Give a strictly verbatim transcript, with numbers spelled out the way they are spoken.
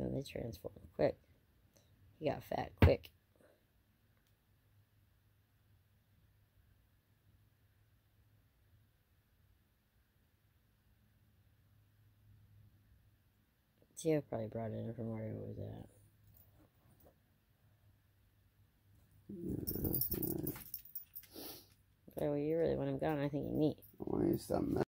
And they transform quick. He got fat quick. Tio probably brought it in from where he was at. Yeah, Oh, well, you really want him gone. I think you need. I want you to stop messing.